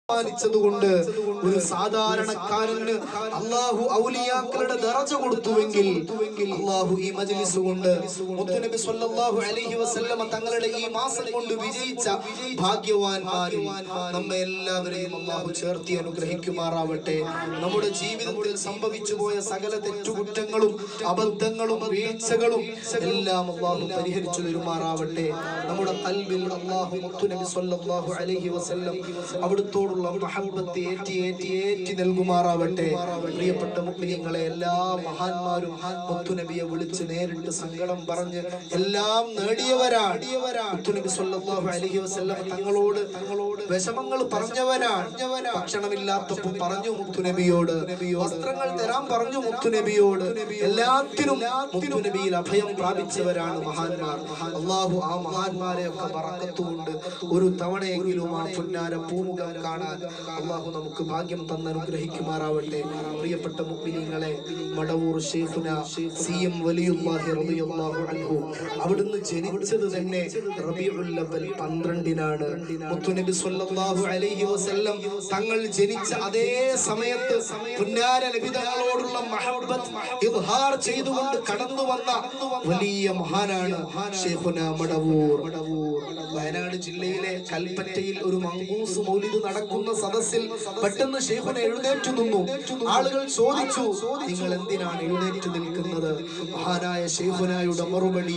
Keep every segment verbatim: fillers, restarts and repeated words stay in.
കൊണ്ട് ഒരു സാധാരണക്കാരന് അള്ളാഹു ഔലിയാക്കളുടെ ദറജ കൊടുത്തുവെങ്കിൽ അള്ളാഹു ഈ മജ്ലിസ് കൊണ്ട് മുത്തുനബി സ്വല്ലല്ലാഹു അലൈഹി വസല്ലമ തങ്ങളുടെ ഈ മാസം കൊണ്ട് വിജയിച്ച ഭാഗ്യവാന്മാരിൽ നമ്മെ എല്ലാവരെയും അള്ളാഹു ചേർത്തി അനുഗ്രഹിക്കുമാറാവട്ടെ. നമ്മുടെ ജീവിതത്തിൽ സംഭവിച്ചു പോയ സകല തെറ്റുകുറ്റങ്ങളും അബദ്ധങ്ങളും വീഴ്ചകളും എല്ലാം അള്ളാഹു പരിഹരിച്ചു തരുമാറാവട്ടെ. നമ്മുടെ ഖൽബിൽ അള്ളാഹു മുത്തുനബി സ്വല്ലല്ലാഹു അലൈഹി വസല്ലം അവിടുത്തോട് മഹബ്ബത്ത് ഏറ്റി ഏറ്റി ഏറ്റി നൽകുമാറാവട്ടെ. പ്രിയപ്പെട്ട മുഅ്മിനീങ്ങളെ, എല്ലാ മഹാന്മാരും മുത്തുനബിയെ വിളിച്ച് നേരിട്ട് സങ്കടം പറഞ്ഞ് എല്ലാം നേടിയവരാണ്. മുത്തുനബി സ്വല്ലല്ലാഹു അലൈഹി വസല്ലം തങ്ങളോട് തങ്ങളോട് വിഷമങ്ങൾ പറഞ്ഞവരാണ്. ഭക്ഷണമില്ലാത്തപ്പോൾ പറഞ്ഞു മുത്തുനബിയോട്, വസ്ത്രങ്ങൾ തരാൻ പറഞ്ഞു മുത്തുനബിയോട്. എല്ലാത്തിനും മുത്തുനബിയിൽ അഭയം പ്രാപിച്ചവരാണ് മഹാന്മാർ. അള്ളാഹു ആ മഹാന്മാരെ ഒക്കെ ബറക്കത്തുകൊണ്ട് ഒരു തവണയെങ്കിലും ആ പുന്നാര പൂമുഖം കാണാൻ അള്ളാഹു നമുക്ക് ഭാഗ്യം തന്ന് അനുഗ്രഹിക്കുമാറാവട്ടെ. പ്രിയപ്പെട്ട മുഅ്മിനീങ്ങളെ, മടവൂർ ശൈഖുന സി എം വലിയുല്ലാഹി റളിയല്ലാഹു അൻഹു അവിടുന്ന് ജനിച്ചത് തന്നെ റബീഉൽ അവ്വൽ പന്ത്രണ്ടിനാണ്. മുത്തുനബി സ്വല്ലല്ലാഹു അലൈഹി വസല്ലം തങ്ങൾ ജനിച്ച അതേ സമയത്ത് പുന്നാര നബി തങ്ങളോടുള്ള മഹബ്ബത്ത് ഇദ്ഹാർ ചെയ്തുകൊണ്ട് കടന്നു വന്ന വലിയ മഹാനാണ് ശൈഖുന മടവൂർ. വയനാട് ജില്ലയിലെ കൽപ്പറ്റയിൽ ഒരു മങ്കൂസ് മൗലിദ് നടക്കുന്ന സദസ്സിൽ പെട്ടെന്ന് ശൈഖുന എഴുന്നേറ്റു നിന്നു. ആളുകൾ ചോദിച്ചു, നിങ്ങൾ എന്തിനാണ് എഴുന്നേറ്റു നിൽക്കുന്നത്? മഹാനായ ശൈഖുനായുടെ മറുപടി,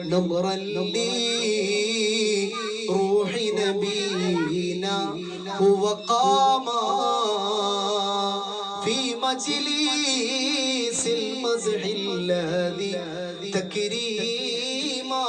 റൂഹി നബീനാ ഹുവ ഖാമ ഫീ മജ്ലിസിൽ മസ്ഹില്ലദി തക്രീമാ.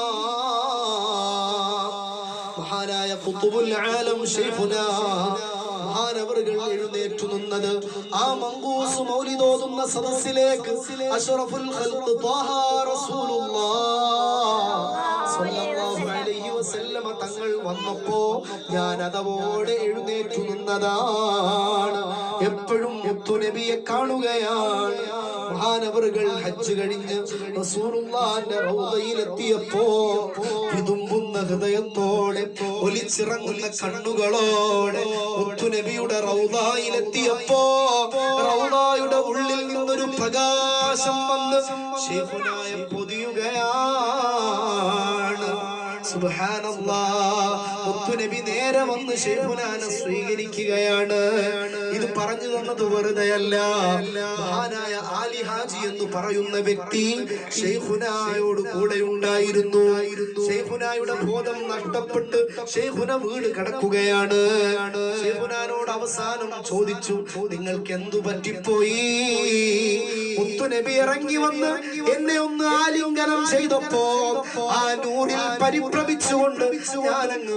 മഹാനായ ഖുതുബുൽ ആലം ശൈഖുനാ മഹാനവറുകൾ എഴുന്നേറ്റു നിന്നത് ആ മങ്കൂസ് മൗലിദ് ഓതുന്ന സദസ്സിലേക്ക് അഷ്റഫുൽ ഖൽഖ് ത്വാഹ റസൂലുള്ളാഹ് സ്വല്ലല്ലാഹു അലൈഹി വസല്ലമ തങ്ങൾ വന്നപ്പോ ഞാൻ അതവോടെ എഴുന്നേറ്റു നിന്നതാണ്. എപ്പോഴും മുത്തുനബിയെ കാണുകയാണ്. മഹാനവറുകൾ ഹജ്ജ് കഴിഞ്ഞ് റസൂലുള്ളാഹിന്റെ റൗദയിലെത്തിയപ്പോ വിതുമ്പുന്ന ഹൃദയത്തോടെ ഒലിച്ചിറങ്ങുന്ന കണ്ണുകളോടെ മുത്തുനബിയുടെ റൗദയിലെത്തിയപ്പോ റൗദയുടെ ഉള്ളിൽ നിന്നൊരു പ്രകാശം വന്ന് ശൈഖുനായെ പൊതിയുകയാണ്. സുബ്ഹാനല്ലാഹ്, മുത്തുനബി നേരെ വന്ന് ശൈഖുനാനെ സ്വീകരിക്കുകയാണ്. ഇത് പറഞ്ഞു തന്നത് വെറുതെയല്ല. മഹാനായ ആലി ഹാജി എന്ന് പറയുന്ന വ്യക്തി ശൈഖുനായോട് കൂടെ ഉണ്ടായിരുന്നു. ശൈഖുനായുടെ ബോധം നഷ്ടപ്പെട്ട് ശൈഖുന വീട് കിടക്കുകയാണ്. ശൈഖുനാനോട് അവസാനം ചോദിച്ചു, നിങ്ങൾക്ക് എന്തു പറ്റിപ്പോയി? മുത്തുനബി ഇറങ്ങി വന്ന് എന്നെ ഒന്ന് ആലിംഗനം ചെയ്തപ്പോ ആ നൂറിൽ പരിഭ്രമിച്ചുകൊണ്ട് ഞാനങ്ങ്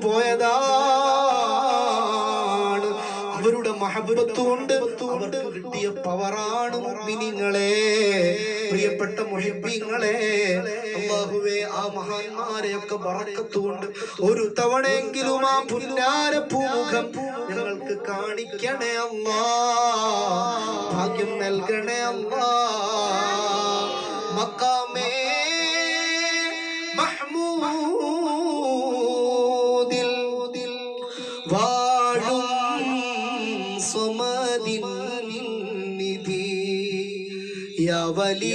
വീണുപോയതാണ്. അവരുടെ മഹബ്ബത്ത് കൊണ്ട് അവർക്ക് കിട്ടിയ പവറാണ് മുഅ്മിനീങ്ങളെ, പ്രിയപ്പെട്ട മുഹിബ്ബീങ്ങളെ. അല്ലാഹുവേ, ആ മഹാന്മാരെയൊക്കെ ബറക്കത്ത് കൊണ്ട് ഒരു തവണയെങ്കിലും ആ പുന്നാര പൂമുഖം ഞങ്ങൾക്ക് കാണിക്കണേ അല്ലാഹ്, ഭാഗ്യം നൽകണേ അല്ലാഹ്. മഖാമേ മഹ്മൂദിൽ വാഴും സുമദിൻ നിധി യാ വലി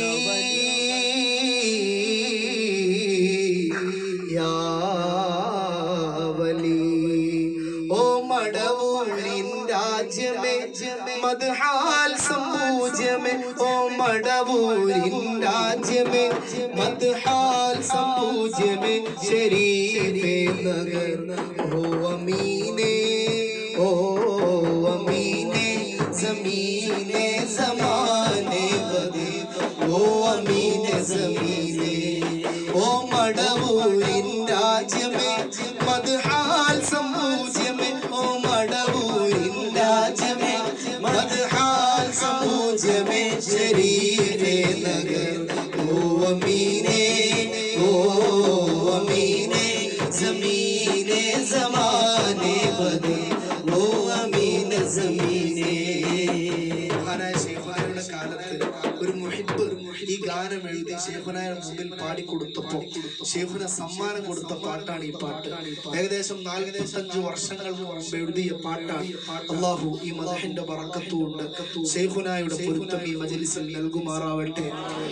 യാ വലി. ഓ മടവൂരിൻ രാജ്യമേ മദ്ഹാൽ സംപൂജ്യമേ, ഓ മടവൂരിൻ രാജ്യമേ മദ്ഹാൽ സംപൂജ്യമേ, ശരീഫേ നഗർ ഓ അമീനേ, ഓ അമീനേ സമീനെ സമാനെ വദി, ഓ അമീനെ സമീനെ. ഓ മടവൂരിൻ രാജ്യമേ മദ്ഹാൽ സംപൂജ്യമേ, ഓ മടവൂരിൻ രാജ്യമേ മദ്ഹാൽ സംപൂജ്യമേ, ശരീഫേ നഗർ ഓ അമീനേ, ഓ അമീനേ സമീനെ സമാനെ വദി, ഓ അമീനെ സമീനെ. മഹാനായ ശൈഖുനായുടെ കാലത്ത് ഒരു മുഹിബ്ബ് ഈ ഗാനം എഴുതി ഷെയ്ഖുനായുടെ മുമ്പിൽ പാടിക്കൊടുത്തപ്പോ ഷെയ്ഖുന സമ്മാനം കൊടുത്ത പാട്ടാണ് ഈ പാട്ട്. ഏകദേശം നാൽപ്പത്തഞ്ചു വർഷങ്ങൾക്ക് മുമ്പ് എഴുതിയ പാട്ടാണ്. അള്ളാഹു ഈ മദഹിന്റെ ബറക്കത്തുകൊണ്ട് ഷെയ്ഖുനായുടെ പൊരുത്തം ഈ മജ്‌ലിസിൽ നൽകുമാറാവട്ടെ.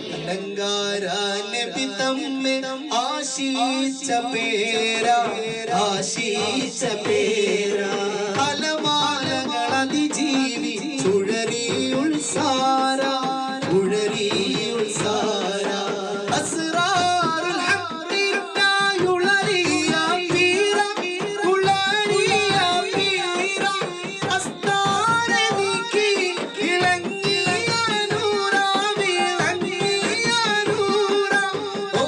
ആശിച്ച പേരാ ആശിച്ച പേരാ അലമാലകൾ അതിജീവി ചുഴരി ഉൾസാര ഉഴരി ഉൾസാര അസ്റാറുൽ ഹഖിനായുളരിയ പീര ഉളരിയ പീര അസ്താര നീക്കി ഇളങ്ങിയ നൂറ വിളങ്ങിയ നൂറ ഓ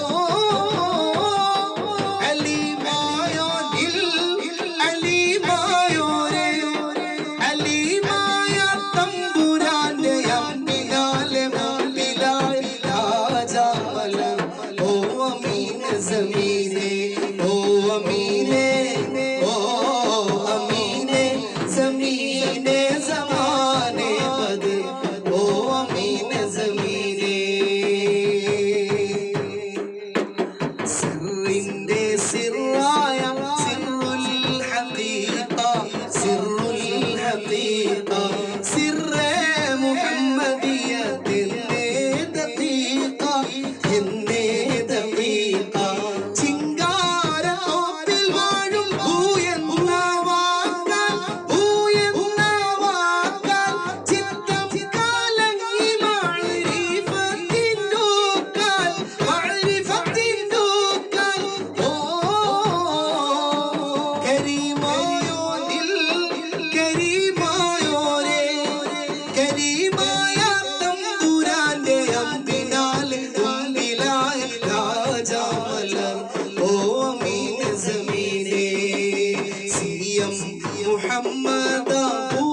അലിമായോ ദിൽ അലിമായോ രേ അലിമായ തമ്പുരാന്റെ അമ്പിനാലെ മുമ്പിലായി രാജാമല ഓ അമീന സമീനെ ഓ അമീനെ ഓ അമീനെ സമീനെ സമാനെ പദ ഓ അമീന സമീനെ സിറിന്റെ സിറായ സിറുൽ ഹഖീഖ സിറുൽ ഹഖീഖ സിർറെ മുഹമ്മദിയത്തിന്റെ ദഖീഖ എന്നെ ദഖീഖ ചിങ്കാരത്തോപ്പിൽ വാഴും ഭൂയെന്ന വാക്കാൽ ഭൂയെന്ന വാക്കാൽ ചിത്തം കാലങ്ങി മഅരിഫത്തിൻഡൂക്കാൽ മഅരിഫത്തിൻഡൂക്കാൽ ഓ കരീമായോ ദിൽ കരീമായോരേ കരീമായ തമ്പുരാന്റെ അമ്പിനാലെ മുമ്പിലായ രാജാമലർ ഓ അമീന സമീനെ സിയം മുഹമ്മദ